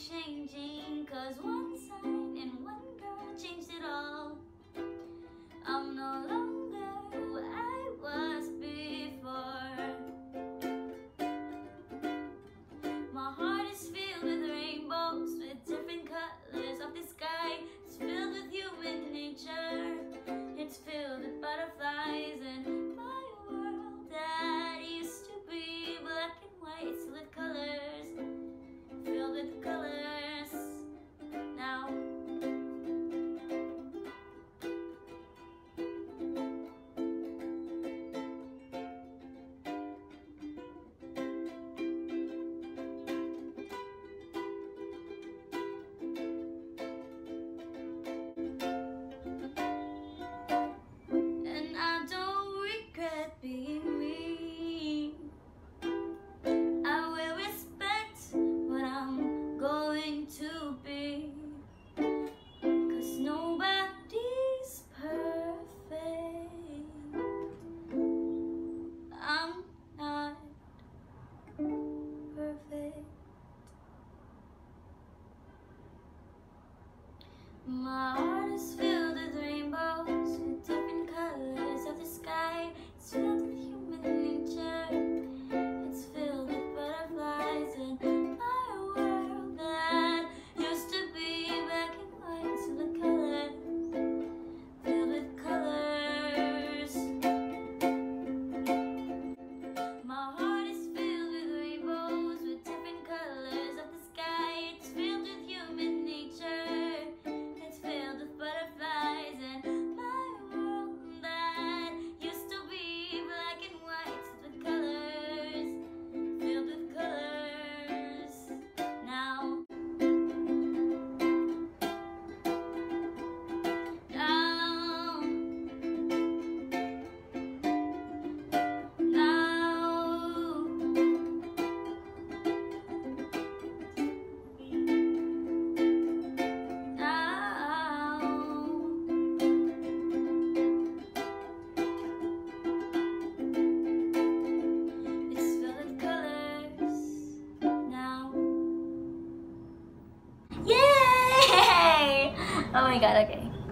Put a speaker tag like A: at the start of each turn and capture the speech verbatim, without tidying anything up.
A: changing, 'cause one sign and one girl changed it all. I'm no longer who I was before. My heart is filled with rainbows, with different colors of the sky. It's filled with human nature. It's filled with butterflies, and my world that used to be black and white, it's with colors, filled with colors now. And I don't regret being me. I will respect what I'm going to be, 'cause nobody's perfect. I'm not perfect. My heart is filled with rainbows, with different colors of the sky. It's filled with human nature. It's filled with butterflies, and my world that used to be black and white, it's filled with colors, filled with colors. My heart is filled with rainbows, with different colors of the sky. It's filled with human nature. It's filled with butterflies, and my world that used to be black and white, it's with colors, filled with colors now. Now, yay! Oh my god, okay.